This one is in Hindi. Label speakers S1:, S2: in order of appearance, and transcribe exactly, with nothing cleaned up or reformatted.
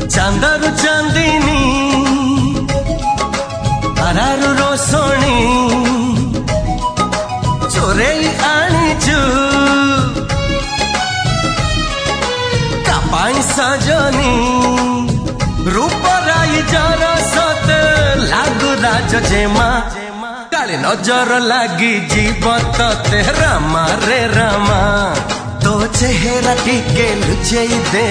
S1: चांदरु चांदिनी तारारु रोशनी चोरेई आनीचु कापाई सजनी रूपराई जरा सते लागु राज जेमा काली नजर लागी जीव ते रामा रे रामा तो चेहरा टिके लुचेई दे।